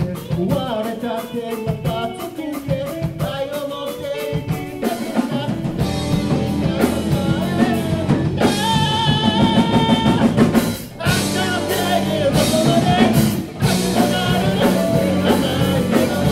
壊れたってまた作って愛を持って生きてきた明日の世界でどこまで明日があるのか知らないけど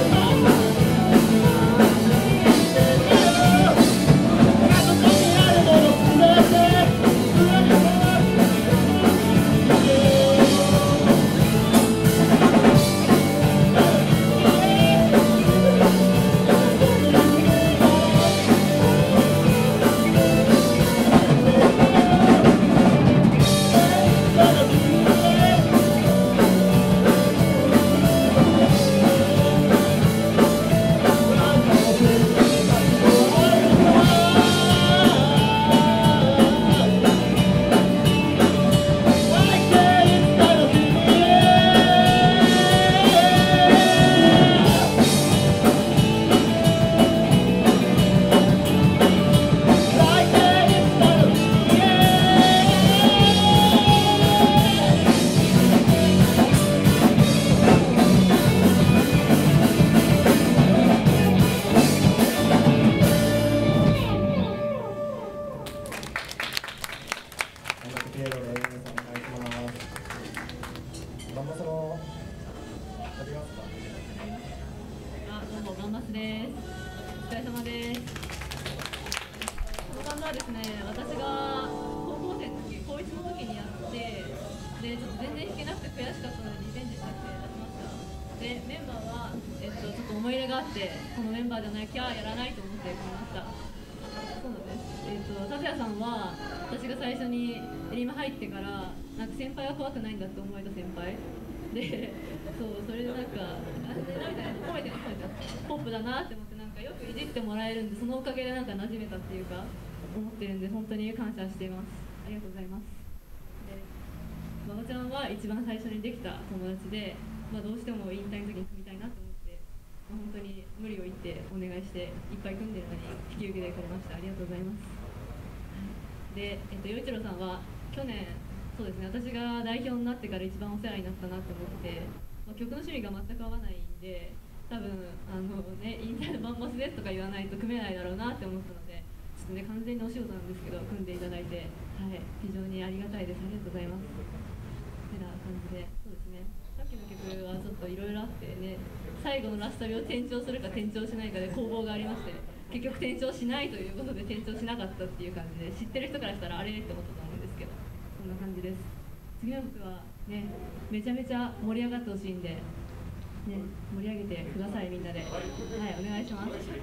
ポップだなって思ってなんかよくいじってもらえるんでそのおかげでなんか馴染めたっていうか思ってるんで本当に感謝しています。ありがとうございます。で馬場ちゃんは一番最初にできた友達で、どうしても引退の時に組みたいなと思って、本当に無理を言ってお願いしていっぱい組んでるのに引き受けてくれました。ありがとうございます。で、陽一郎さんは去年そうですね、私が代表になってから一番お世話になったなと思って、曲の趣味が全く合わないんで多分引退のバンマスですとか言わないと組めないだろうなって思ったので、ちょっとね完全にお仕事なんですけど組んでいただいて、非常にありがたいです。ありがとうございます。てな感じで、そうですね、さっきの曲はちょっといろいろあってね、最後のラストサビを転調するか転調しないかで攻防がありまして、結局転調しないということで転調しなかったっていう感じで、知ってる人からしたらあれって思ったと思うんですけど、そんな感じです。次の曲はね、めちゃめちゃ盛り上がってほしいんで、ね、盛り上げてください、みんなで。お願いします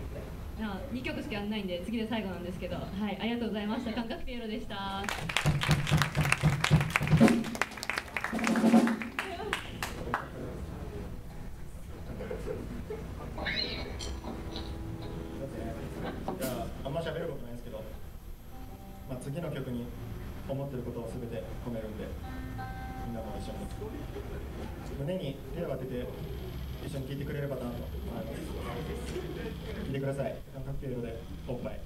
。2曲しかやんないんで次で最後なんですけど、ありがとうございました。感覚ピエロでした。 あんま喋ることないんですけど、次の曲に思ってることを全て込めるんで、みんなも一緒に胸に手を当てて一緒に聴いてくれればなと思います。聴いてください。感覚ピエロでおっぱい。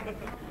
ます。